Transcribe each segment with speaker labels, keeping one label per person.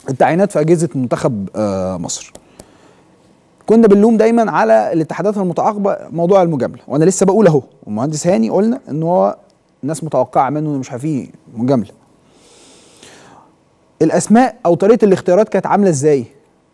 Speaker 1: التعيينات في اجهزه منتخب مصر. كنا بنلوم دايما على الاتحادات المتعاقبه موضوع المجامله، وانا لسه بقول اهو، المهندس هاني قلنا ان هو الناس متوقعه منه انه مش فيه مجامله. الاسماء او طريقه الاختيارات كانت عامله ازاي؟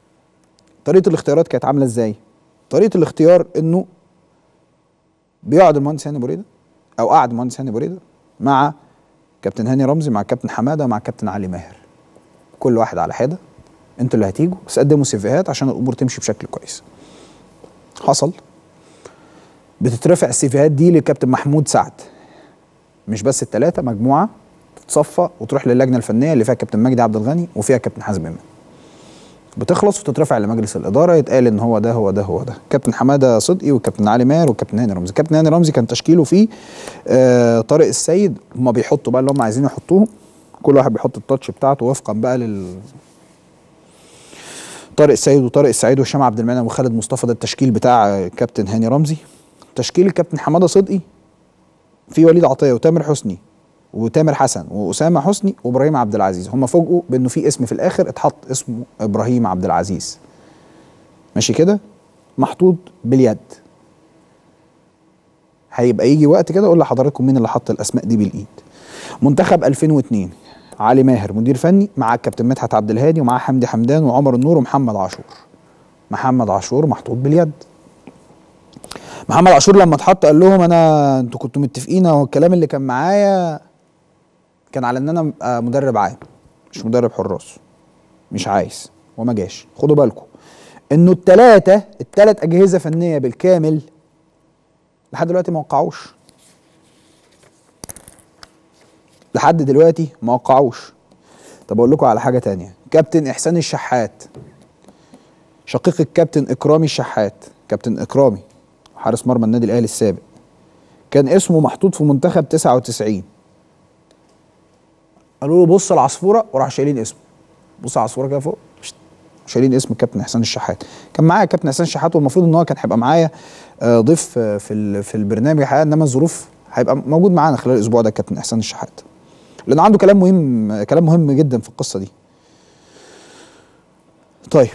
Speaker 1: طريقه الاختيار انه بيقعد المهندس هاني بريده، او قعد المهندس هاني بريده مع كابتن هاني رمزي، مع كابتن حماده، مع كابتن علي ماهر، كل واحد على حده، انتوا اللي هتيجوا بس قدموا سيفيهات عشان الامور تمشي بشكل كويس. حصل، بتترفع السيفيهات دي للكابتن محمود سعد، مش بس الثلاثه، مجموعه تتصفى وتروح للجنه الفنيه اللي فيها كابتن مجدي عبد الغني وفيها كابتن حازم امام، بتخلص وتترفع لمجلس الاداره، يتقال ان هو ده كابتن حماده صدقي وكابتن علي ماهر وكابتن هاني رمزي. كابتن هاني رمزي كان تشكيله فيه طارق السيد، هم بيحطوا بقى اللي هم عايزين يحطوهم، كل واحد بيحط التاتش بتاعته وفقا بقى طارق السيد وطارق السعيد وهشام عبد المنعم وخالد مصطفى، ده التشكيل بتاع كابتن هاني رمزي. تشكيل الكابتن حماده صدقي في وليد عطيه وتامر حسني وتامر حسن واسامه حسني وابراهيم عبد العزيز. هم فوجئوا بانه في اسم في الاخر اتحط اسمه ابراهيم عبد العزيز، ماشي كده، محطوط باليد. هيبقى يجي وقت كده اقول لحضراتكم مين اللي حط الاسماء دي بالايد. منتخب 2002 علي ماهر مدير فني، مع الكابتن مدحت عبد الهادي ومع حمدي حمدان وعمر النور ومحمد عاشور. محمد عاشور محطوط باليد. محمد عاشور لما اتحط قال لهم انتوا كنتوا متفقين، والكلام اللي كان معايا كان على ان انا ابقى مدرب عام مش مدرب حراس، مش عايز، وما جاش. خدوا بالكم انه الثلاث اجهزه فنيه بالكامل لحد دلوقتي ما وقعوش، لحد دلوقتي ما وقعوش. طب اقول لكم على حاجه تانية، كابتن احسان الشحات شقيق الكابتن اكرامي الشحات، كابتن اكرامي حارس مرمى النادي الاهلي السابق، كان اسمه محطوط في منتخب 99. قالوا له بص العصفوره، وراح شايلين اسمه، بص على العصفوره كده فوق، شايلين اسم الكابتن احسان الشحات. كان معايا كابتن احسان الشحات، والمفروض ان هو كان هيبقى معايا ضيف في البرنامج الحقيقه، انما الظروف هيبقى موجود معانا خلال الاسبوع ده الكابتن احسان الشحات، لان عنده كلام مهم جدا في القصه دي. طيب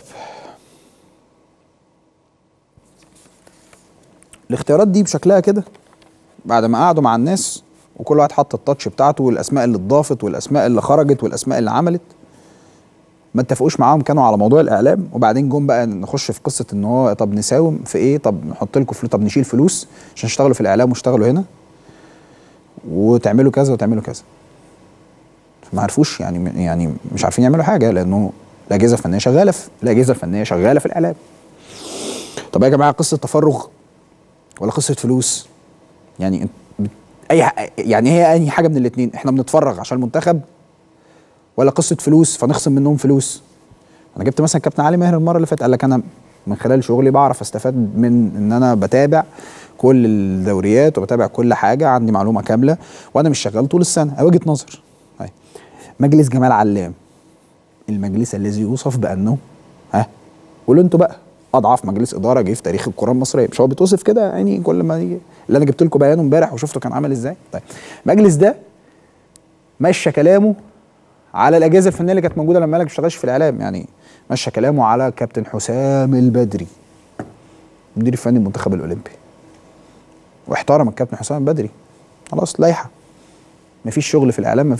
Speaker 1: الاختيارات دي بشكلها كده بعد ما قعدوا مع الناس وكل واحد حط التاتش بتاعته والاسماء اللي اتضافت والاسماء اللي خرجت والاسماء اللي عملت، ما اتفقوش معاهم، كانوا على موضوع الاعلام. وبعدين جم بقى نخش في قصه ان هو طب نساوم في ايه، طب نحط لكم فلوس، طب نشيل فلوس عشان تشتغلوا في الاعلام واشتغلوا هنا وتعملوا كذا وتعملوا كذا. ما عرفوش يعني مش عارفين يعملوا حاجه، لانه الاجهزه الفنيه شغاله في الاعلام. طب يا جماعه قصه تفرغ ولا قصه فلوس؟ يعني هي اي حاجه من الاثنين، احنا بنتفرغ عشان المنتخب ولا قصه فلوس فنخصم منهم فلوس؟ انا جبت مثلا كابتن علي ماهر المره اللي فاتت، قال لك انا من خلال شغلي بعرف استفاد من ان انا بتابع كل الدوريات وبتابع كل حاجه، عندي معلومه كامله وانا مش شغال طول السنه. وجهه نظر. مجلس جمال علام، المجلس الذي يوصف بانه قولوا انتوا بقى اضعف مجلس اداره جه في تاريخ الكره المصريه، مش هو بيتوصف كده يعني؟ كل ما يجي اللي انا جبت لكم بيانه امبارح وشفته كان عامل ازاي. طيب المجلس ده مشى كلامه على الاجهزه الفنيه اللي كانت موجوده لما قالك ما بتشتغلش في الاعلام، يعني مشى كلامه على كابتن حسام البدري مدير الفني المنتخب الاولمبي، واحترم الكابتن حسام البدري، خلاص لائحه، مفيش شغل في الاعلام.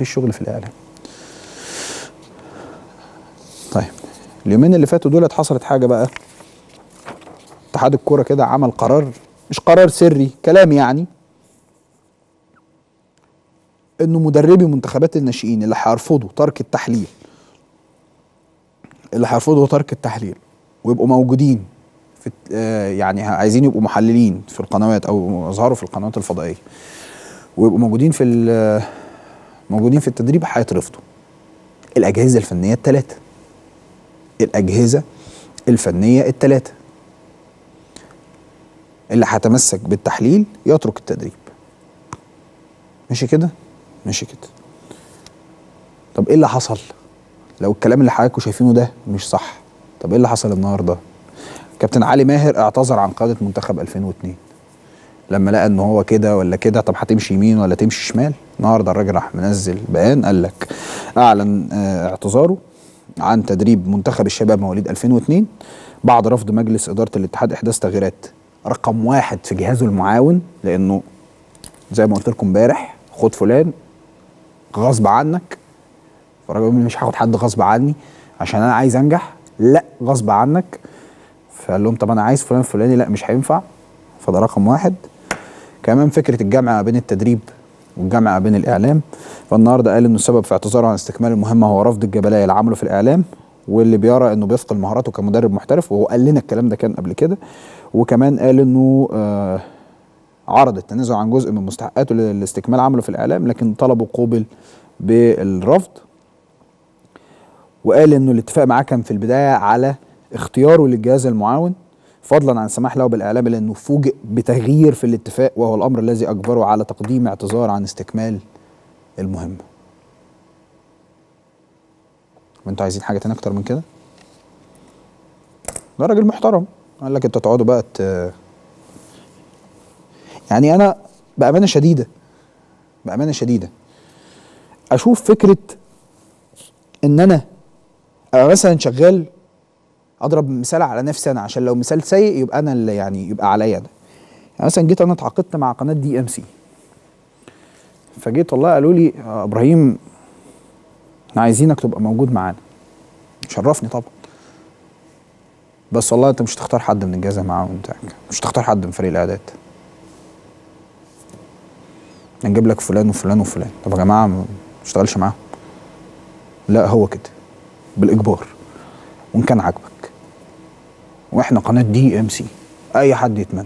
Speaker 1: طيب اليومين اللي فاتوا دولت حصلت حاجه بقى، اتحاد الكوره كده عمل قرار، مش قرار سري، كلام يعني، انه مدربي منتخبات الناشئين اللي هيرفضوا ترك التحليل ويبقوا موجودين في يعني عايزين يبقوا محللين في القنوات او يظهروا في القنوات الفضائيه ويبقوا موجودين في التدريب، هيترفضوا. الاجهزه الفنيه الثلاثه اللي هتمسك بالتحليل يترك التدريب. ماشي كده. طب ايه اللي حصل لو الكلام اللي حضراتكم شايفينه ده مش صح؟ طب ايه اللي حصل النهارده؟ كابتن علي ماهر اعتذر عن قياده منتخب 2002 لما لقى ان هو كده ولا كده، طب هتمشي يمين ولا تمشي شمال. النهارده الراجل راح منزل بيان، قال لك اعلن اعتذاره عن تدريب منتخب الشباب مواليد 2002 بعد رفض مجلس اداره الاتحاد احداث تغييرات رقم واحد في جهازه المعاون، لانه زي ما قلت لكم امبارح خد فلان غصب عنك. فالراجل بيقول مش هاخد حد غصب عني عشان انا عايز انجح، لا غصب عنك. فقال لهم طب انا عايز فلان فلاني، لا مش هينفع. فده رقم واحد. كمان فكره الجمع ما بين التدريب والجمع ما بين الاعلام. فالنهارده قال انه السبب في اعتذاره عن استكمال المهمه هو رفض الجبلايه لعمله في الاعلام، واللي بيرى انه بيثقل مهاراته كمدرب محترف، وهو قال لنا الكلام ده كان قبل كده. وكمان قال انه عرض التنازل عن جزء من مستحقاته لاستكمال عمله في الاعلام، لكن طلبه قوبل بالرفض. وقال انه الاتفاق معاه كان في البدايه على اختياره للجهاز المعاون فضلا عن السماح له بالاعلام، لانه فوجئ بتغيير في الاتفاق وهو الامر الذي اجبره على تقديم اعتذار عن استكمال المهمه. وانتوا عايزين حاجه تانية اكتر من كده؟ ده راجل محترم. قال لك انتوا تقعدوا بقى يعني انا بامانه شديده اشوف فكره ان انا ابقى مثلا شغال، اضرب مثال على نفسي انا عشان لو مثال سيء يبقى انا اللي يعني يبقى عليا انا. يعني مثلا جيت انا اتعاقدت مع قناه DMC، فجيت والله قالوا لي يا ابراهيم احنا عايزينك تبقى موجود معانا. شرفني طبعا، بس والله انت مش هتختار حد من الجهاز المعاون بتاعك، مش هتختار حد من فريق الاعداد، هنجيب لك فلان وفلان وفلان. طب يا جماعه ما اشتغلش معاهم؟ لا هو كده بالاجبار، وان كان عاجبك. واحنا قناه DMC اي حد يتمنى.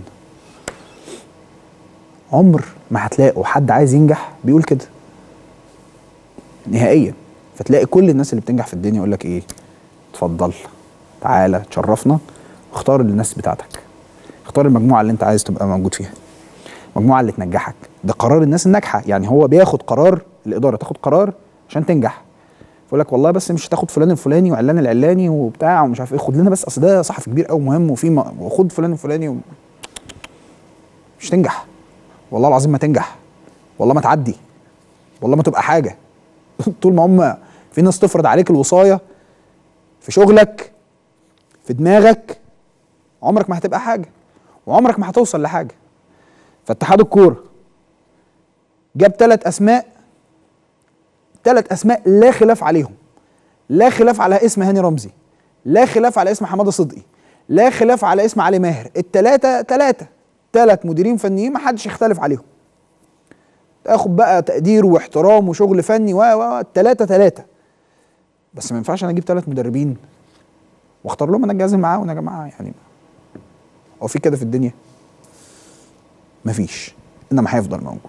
Speaker 1: عمر ما هتلاقوا حد عايز ينجح بيقول كده نهائيا. فتلاقي كل الناس اللي بتنجح في الدنيا يقول لك ايه؟ اتفضل تعالى تشرفنا، اختار الناس بتاعتك، اختار المجموعه اللي انت عايز تبقى موجود فيها، المجموعه اللي تنجحك. ده قرار الناس الناجحه. يعني هو بياخد قرار، الاداره تاخد قرار عشان تنجح. يقول لك والله بس مش هتاخد فلان الفلاني وعلان العلاني وبتاع ومش عارف ايه، خد لنا بس اصل ده صحفي كبير قوي مهم وخد فلان الفلاني مش تنجح. والله العظيم ما تنجح، والله ما تعدي، والله ما تبقى حاجه. طول ما هم في ناس تفرض عليك الوصايه في شغلك في دماغك، عمرك ما هتبقى حاجه وعمرك ما هتوصل لحاجه. فاتحاد الكوره جاب 3 اسماء لا خلاف عليهم، لا خلاف على اسم هاني رمزي، لا خلاف على اسم حماده صدقي، لا خلاف على اسم علي ماهر. الثلاثه 3 مديرين فنيين ما حدش يختلف عليهم، تاخد بقى تقدير واحترام وشغل فني الثلاثه 3. بس ما ينفعش انا اجيب 3 مدربين واختار لهم انا الجهاز المعاون. يا جماعه يعني هو في كده في الدنيا؟ مفيش، انما هيفضل موجود.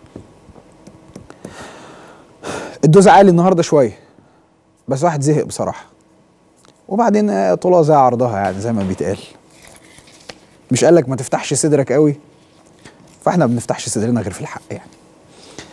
Speaker 1: الدوز عالي النهارده شويه، بس واحد زهق بصراحه. وبعدين طولها زي عرضها، يعني زي ما بيتقال. مش قالك ما تفتحش صدرك قوي؟ فاحنا ما بنفتحش صدرنا غير في الحق يعني.